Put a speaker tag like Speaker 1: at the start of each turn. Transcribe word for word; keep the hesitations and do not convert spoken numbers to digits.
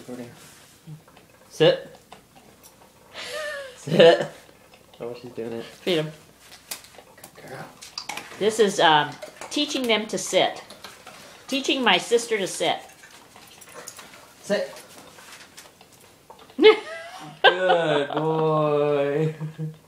Speaker 1: recording. Sit. Sit. Oh, she's doing it.
Speaker 2: Feed him.
Speaker 1: Good girl.
Speaker 2: This is um, teaching them to sit. Teaching my sister to sit.
Speaker 1: Sit. Good boy.